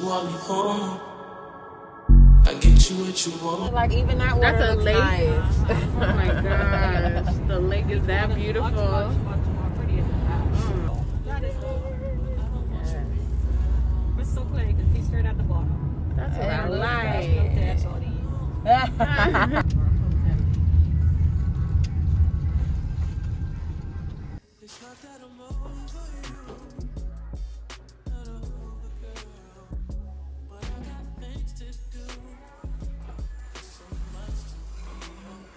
want me home. I get you what you want. Like even that water That's a looks lake. nice. Oh my gosh, the lake is that beautiful. Crystal clear, you can see straight at the bottom. That's what I like. It's not that I'm over you. Not over, girl. But I got things to do. So much to be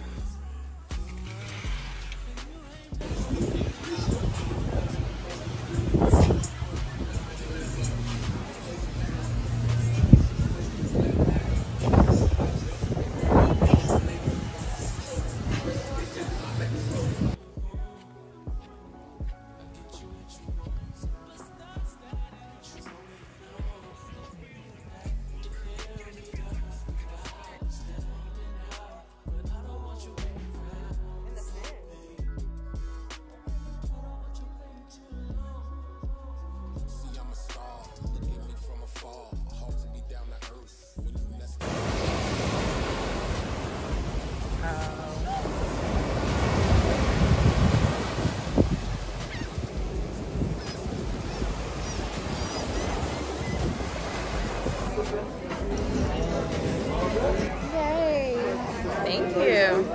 Yay! Thank you.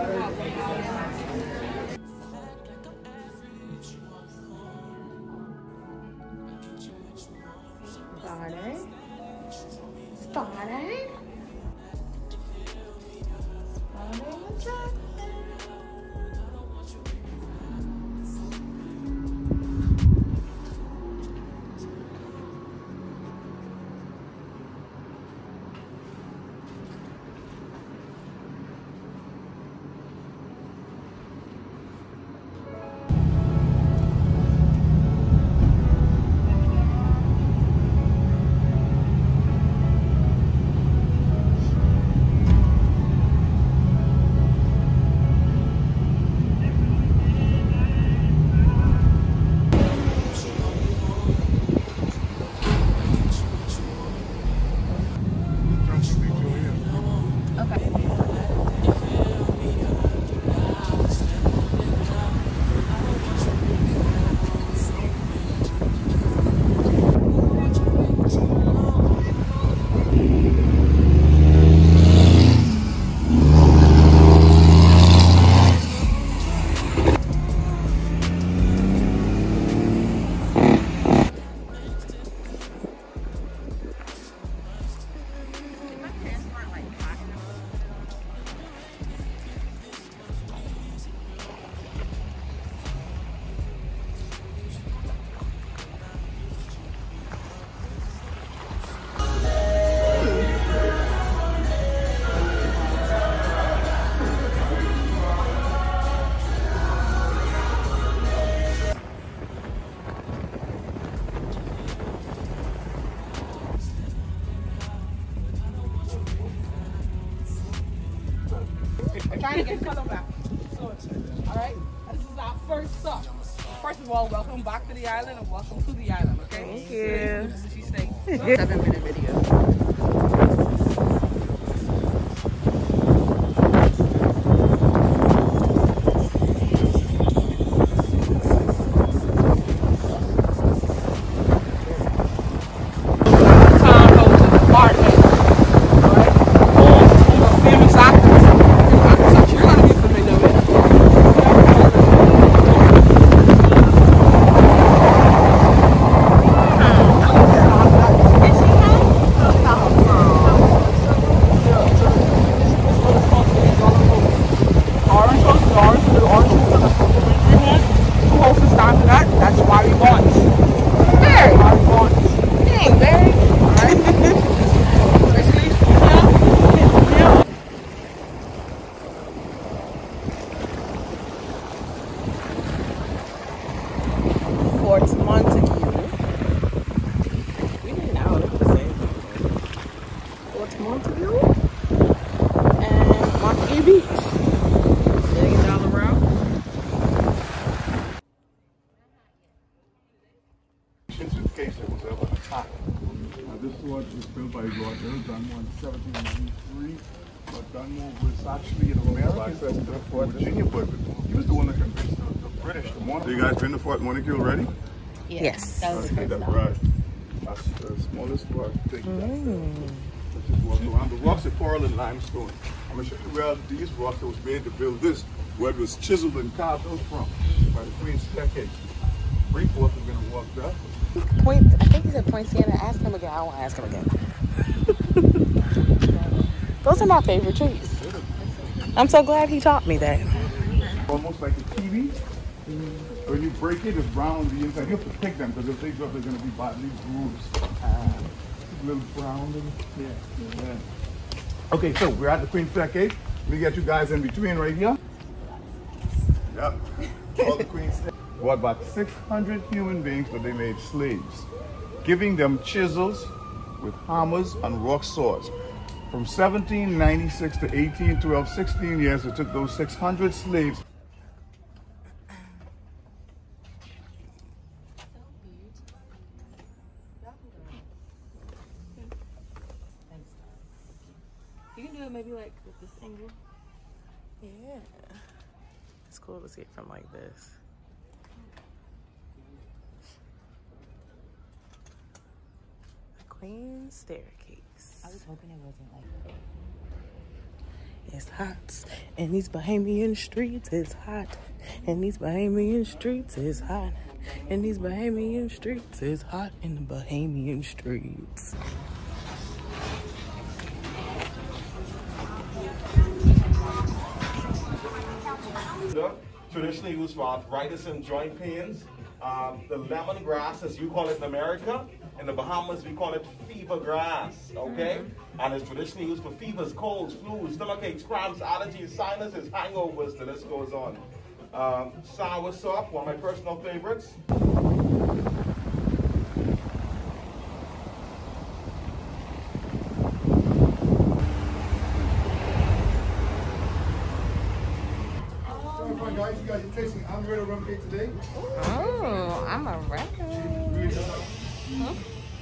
Started. Trying to get color back. So, alright? This is our first stop. First of all, welcome back to the island and welcome to the island, okay? Thank you. She stayed. 7-minute video. Case that was ever hot. This fort was built by Lord Dunmore in 1793. But Dunmore was actually an American to Fort Virginia, but he was the one that convinced the British to want. You guys been to Fort Montecucle already? Yes. That was the first That's stop. right. That's the smallest fort. Let's just walk around. The rocks are coral and limestone. I'm going to show you where these rocks that was made to build this, where it was chiseled and carved out from, by the Queen's staircase. Freeport is going to walk there. I think he said Point Siena. Ask him again. I won't ask him again. Those are my favorite trees. I'm so glad he taught me that. Almost like a kiwi. When you break it, it's brown on the inside. You have to pick them because if they drop, they're going to be badly bruised. A little brown. Yeah. Okay, so we're at the Queen's staircase. We get you guys in between right here. Yep. All the Queen's staircase. Brought about 600 human beings that they made slaves, giving them chisels with hammers and rock saws. From 1796 to 1812, 16 years, it took those 600 slaves. You can do it maybe like with this angle. Yeah. It's cool to see it from like this. Queen's staircase. I was hoping it wasn't like It's hot in these Bahamian streets. It's hot in these Bahamian streets. It's hot in these Bahamian streets. It's hot in the Bahamian streets. Traditionally used for arthritis and joint pains. The lemongrass, as you call it in America, in the Bahamas we call it fever grass, okay? And it's traditionally used for fevers, colds, flus, stomachaches, cramps, allergies, sinuses, hangovers, the list goes on. Sour sop, one of my personal favorites. Guys, you guys are tasting amaretto rum cake today. Oh, I'm a record. Yeah.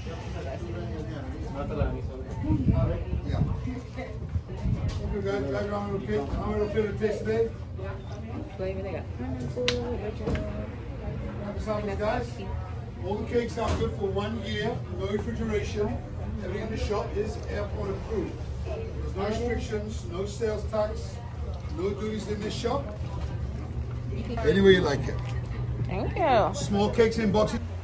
Okay, guys, amaretto cake. Amaretto flavor taste today. flavor they got. Guys, all the cakes are good for 1 year. No refrigeration. Everything in the shop is airport approved. There's no restrictions, no sales tax, no duties in this shop. Any way you like it. Thank you. Small cakes in boxes.